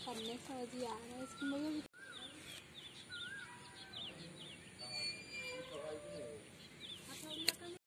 karne समझ ही आ रहा है इसकी मुझे